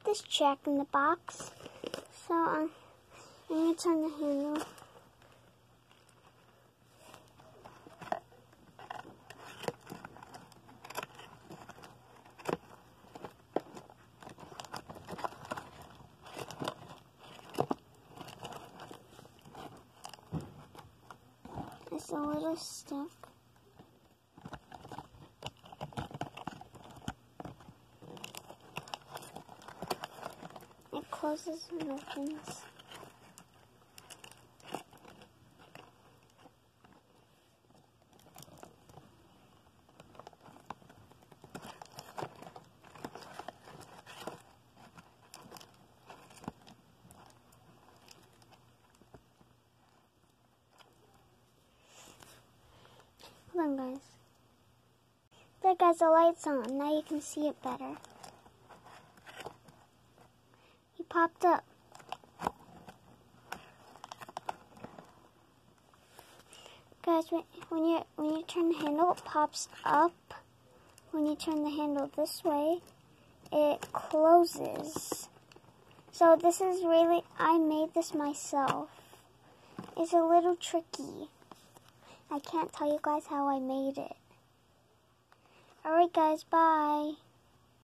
this Jack in the Box. So I'm going to turn the handle. It's a little stuck. It closes and opens. Hold on, guys. There, guys, the light's on. Now you can see it better. He popped up. Guys, when you turn the handle, it pops up. When you turn the handle this way, it closes. So this is really, I made this myself. It's a little tricky. I can't tell you guys how I made it. Alright guys, bye.